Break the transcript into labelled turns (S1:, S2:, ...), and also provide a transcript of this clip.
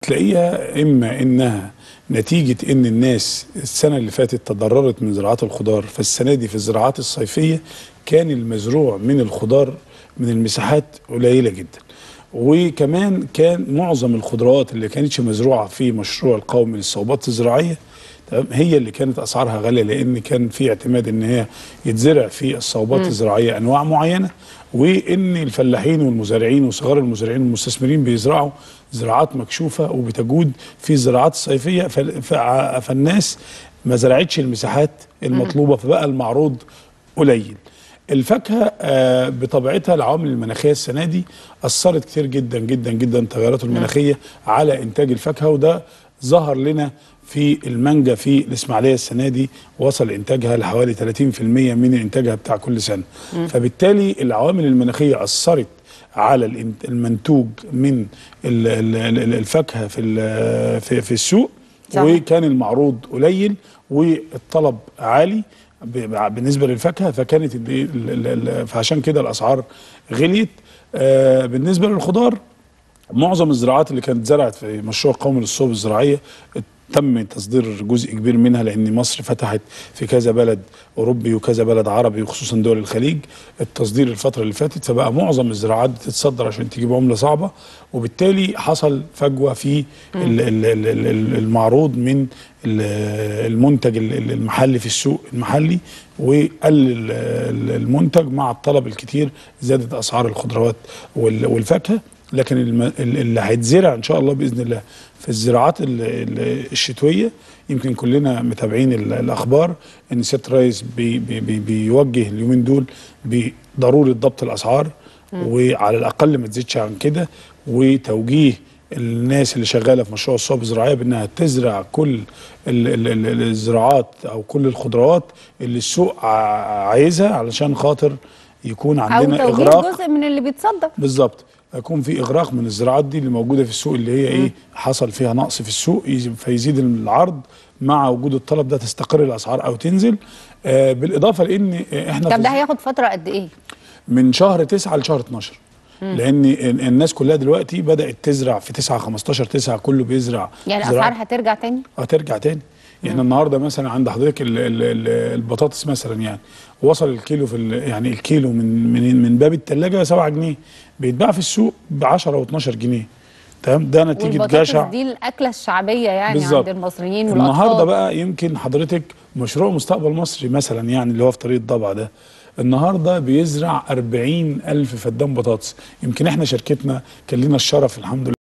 S1: تلاقيها اما انها نتيجه ان الناس السنه اللي فاتت تضررت من زراعات الخضار، فالسنه دي في الزراعات الصيفيه كان المزروع من الخضار من المساحات قليله جدا. وكمان كان معظم الخضروات اللي كانتش مزروعه في مشروع القومي للصوبات الزراعيه تمام هي اللي كانت اسعارها غاليه، لان كان في اعتماد ان هي يتزرع في الصوبات الزراعيه انواع معينه، وان الفلاحين والمزارعين وصغار المزارعين والمستثمرين بيزرعوا زراعات مكشوفه وبتجود في الزراعات الصيفيه، فالناس ما زرعتش المساحات المطلوبه، فبقى المعروض قليل. الفاكهه بطبيعتها العوامل المناخيه السنه دي اثرت كتير جدا جدا جدا التغيرات المناخيه على انتاج الفاكهه، وده ظهر لنا في المانجا في الاسماعيليه السنه دي وصل انتاجها لحوالي 30% من انتاجها بتاع كل سنه. فبالتالي العوامل المناخيه اثرت على المنتوج من الفاكهه في السوق، وكان المعروض قليل والطلب عالي بالنسبه للفاكهه، فكانت فعشان كده الاسعار غليت. بالنسبه للخضار معظم الزراعات اللي كانت زرعت في مشروع قومي للصوب الزراعيه تم تصدير جزء كبير منها، لان مصر فتحت في كذا بلد اوروبي وكذا بلد عربي وخصوصا دول الخليج التصدير الفتره اللي فاتت، فبقى معظم الزراعات بتتصدر عشان تجيب عمله صعبه، وبالتالي حصل فجوه في المعروض من المنتج المحلي في السوق المحلي، وقل المنتج مع الطلب الكتير زادت اسعار الخضروات والفاكهه. لكن اللي هيتزرع ان شاء الله باذن الله في الزراعات الشتويه يمكن كلنا متابعين الاخبار ان سياده الرئيس بيوجه اليومين دول بضروره ضبط الاسعار، وعلى الاقل ما تزيدش عن كده، وتوجيه الناس اللي شغاله في مشروع الصوب الزراعيه بانها تزرع كل الزراعات او كل الخضروات اللي السوق عايزها علشان خاطر يكون عندنا
S2: اغراق جزء من اللي بيتصدر.
S1: بالظبط، يكون في اغراق من الزراعات دي اللي موجوده في السوق اللي هي ايه حصل فيها نقص في السوق، فيزيد العرض مع وجود الطلب ده تستقر الاسعار او تنزل. بالاضافه لان احنا
S2: طب ده هياخد فتره قد ايه؟
S1: من شهر 9 لشهر 12. لان الناس كلها دلوقتي بدات تزرع في 9 15/9 كله بيزرع.
S2: يعني الاسعار هترجع تاني؟
S1: هترجع تاني. احنا النهارده مثلا عند حضرتك البطاطس مثلا يعني وصل الكيلو يعني الكيلو من باب الثلاجه 7 جنيه، بيتباع في السوق ب 10 و12 جنيه. تمام، ده نتيجه جشع.
S2: دي الاكله الشعبيه يعني
S1: بالزبط.
S2: عند المصريين والاطفال.
S1: النهارده بقى يمكن حضرتك مشروع مستقبل مصري مثلا يعني اللي هو في طريق الضبع ده النهارده بيزرع 40,000 فدان بطاطس. يمكن احنا شركتنا كان لنا الشرف الحمد لله